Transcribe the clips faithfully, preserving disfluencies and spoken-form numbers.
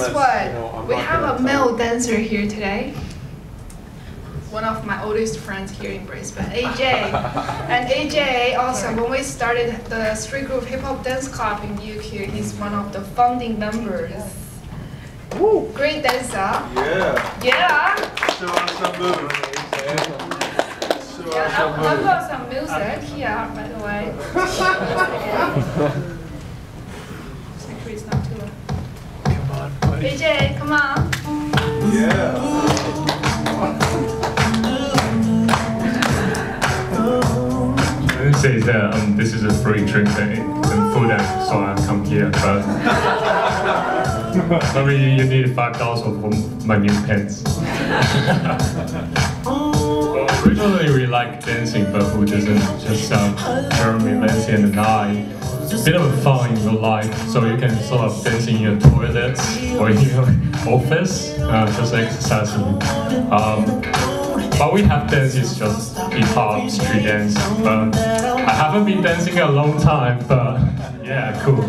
guess what? We have a male dancer here today. One of my oldest friends here in Brisbane, A J. And A J also, when we started the street group hip-hop dance club in U Q, he's one of the founding members. Woo. Great dancer. Yeah. Yeah. Show us some moves. Show Yeah, us some I've moves. got some music here, by the way. Make sure it's not too loud. Come on, buddy. A J, come on. Yeah. Say that um, this is a free drink and food, and so I come here. But maybe you need five dollars for my new pants. Originally we like dancing, but who doesn't? Just um, Jeremy, Lindsey, and I. Bit of fun in your life, so you can sort of dance in your toilets or in your office, uh, just exercising. Um, But we have dance is just hip-hop, street dance. But I haven't been dancing a long time, but yeah, cool.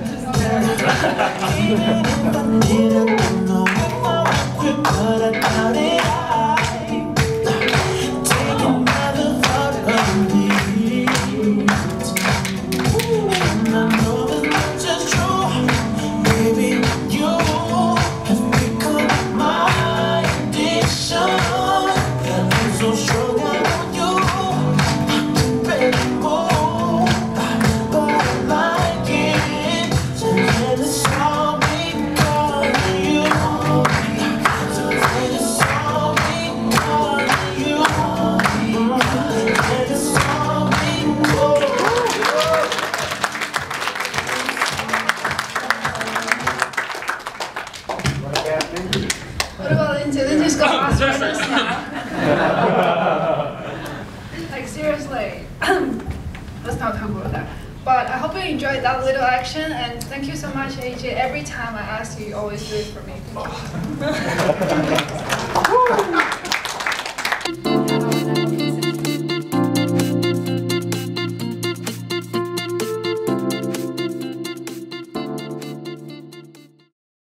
What about Lindsey? Lindsey's got arthritis now. Like seriously, let's not talk about that. But I hope you enjoyed that little action, and thank you so much, A J. Every time I ask you, you always do it for me. Thank you.